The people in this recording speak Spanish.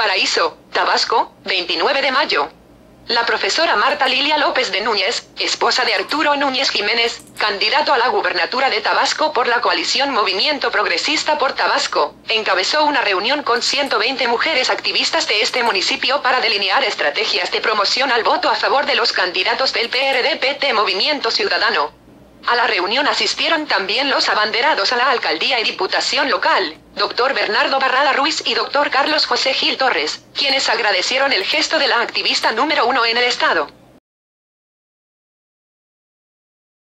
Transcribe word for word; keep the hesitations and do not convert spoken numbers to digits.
Paraíso, Tabasco, veintinueve de mayo. La profesora Marta Lilia López de Núñez, esposa de Arturo Núñez Jiménez, candidato a la gubernatura de Tabasco por la coalición Movimiento Progresista por Tabasco, encabezó una reunión con ciento veinte mujeres activistas de este municipio para delinear estrategias de promoción al voto a favor de los candidatos del P R D P T Movimiento Ciudadano. A la reunión asistieron también los abanderados a la alcaldía y diputación local, doctor Bernardo Barrada Ruiz y doctor Carlos José Gil Torres, quienes agradecieron el gesto de la activista número uno en el estado.